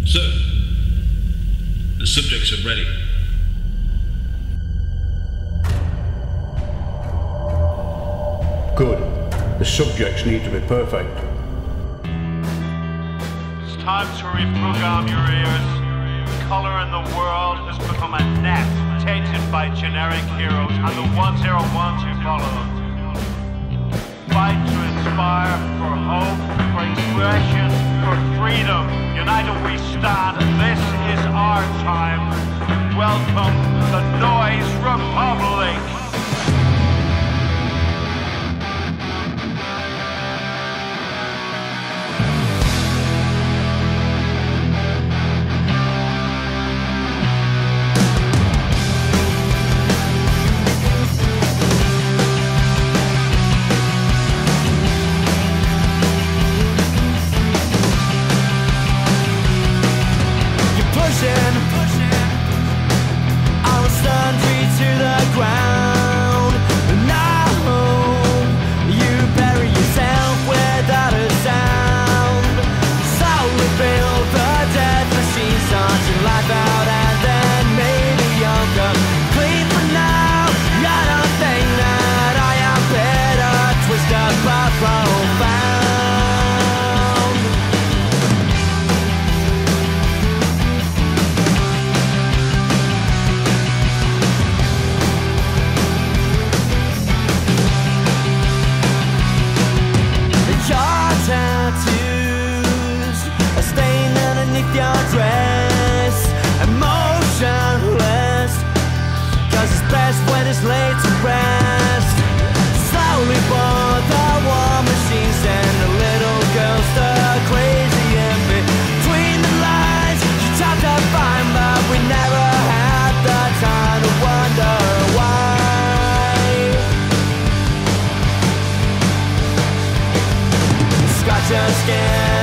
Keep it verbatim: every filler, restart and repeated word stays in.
So, the subjects are ready. Good. The subjects need to be perfect. It's time to reprogram your ears. Color in the world has become inept, tainted by generic heroes and the one zero ones who follow them. Fight to inspire, for hope, for expression, for freedom. United we stand. This is our time. Welcome the Noise Republic. Just scared.